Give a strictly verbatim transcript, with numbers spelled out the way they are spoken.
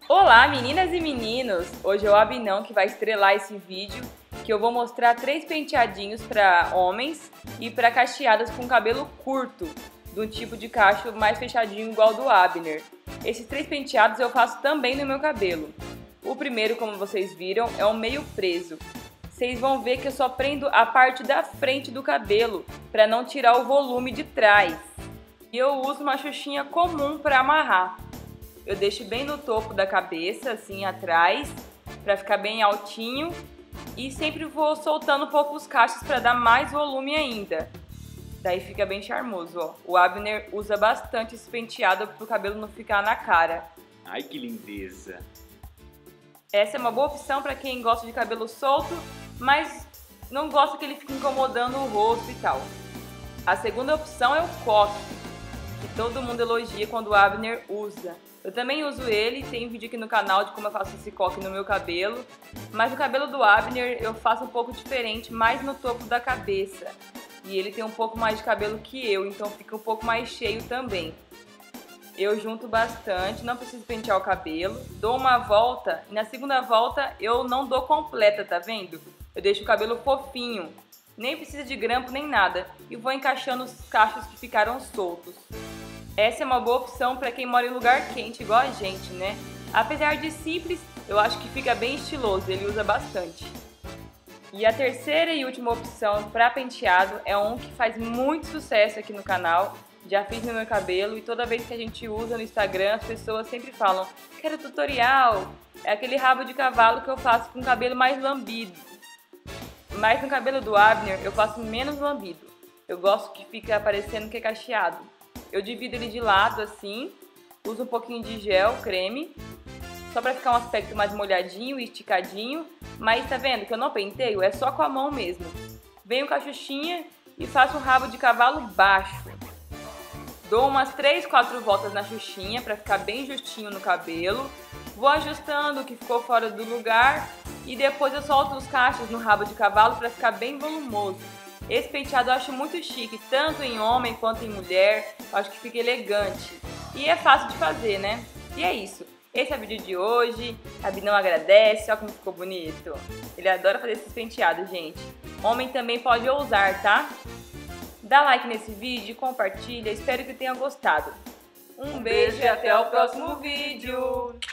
Olá meninas e meninos, hoje é o Abinão que vai estrelar esse vídeo que eu vou mostrar três penteadinhos para homens e para cacheadas com cabelo curto, de um tipo de cacho mais fechadinho igual do Abner. Esses três penteados eu faço também no meu cabelo. O primeiro, como vocês viram, é um meio preso. Vocês vão ver que eu só prendo a parte da frente do cabelo para não tirar o volume de trás. E eu uso uma xuxinha comum para amarrar. Eu deixo bem no topo da cabeça, assim atrás, para ficar bem altinho. E sempre vou soltando um pouco os cachos para dar mais volume ainda. Daí fica bem charmoso, ó. O Abner usa bastante esse penteado para o cabelo não ficar na cara. Ai, que lindeza! Essa é uma boa opção para quem gosta de cabelo solto, mas não gosta que ele fique incomodando o rosto e tal. A segunda opção é o coque, que todo mundo elogia quando o Abner usa. Eu também uso ele, tem vídeo aqui no canal de como eu faço esse coque no meu cabelo, mas o cabelo do Abner eu faço um pouco diferente, mais no topo da cabeça. E ele tem um pouco mais de cabelo que eu, então fica um pouco mais cheio também. Eu junto bastante, não preciso pentear o cabelo, dou uma volta e na segunda volta eu não dou completa, tá vendo? Eu deixo o cabelo fofinho, nem precisa de grampo nem nada, e vou encaixando os cachos que ficaram soltos. Essa é uma boa opção para quem mora em lugar quente, igual a gente, né? Apesar de simples, eu acho que fica bem estiloso, ele usa bastante. E a terceira e última opção para penteado é um que faz muito sucesso aqui no canal. Já fiz no meu cabelo e toda vez que a gente usa no Instagram, as pessoas sempre falam: quero tutorial! É aquele rabo de cavalo que eu faço com o cabelo mais lambido. Mas no cabelo do Abner eu faço menos lambido. Eu gosto que fica parecendo que é cacheado. Eu divido ele de lado assim, uso um pouquinho de gel, creme, só pra ficar um aspecto mais molhadinho e esticadinho. Mas tá vendo que eu não penteio? É só com a mão mesmo. Venho com a xuxinha e faço um rabo de cavalo baixo. Dou umas três, quatro voltas na xuxinha pra ficar bem justinho no cabelo. Vou ajustando o que ficou fora do lugar e depois eu solto os cachos no rabo de cavalo pra ficar bem volumoso. Esse penteado eu acho muito chique, tanto em homem quanto em mulher. Eu acho que fica elegante. E é fácil de fazer, né? E é isso. Esse é o vídeo de hoje. Abinão agradece, olha como ficou bonito. Ele adora fazer esses penteados, gente. Homem também pode ousar, tá? Dá like nesse vídeo, compartilha, espero que tenha gostado. Um beijo e até o próximo vídeo!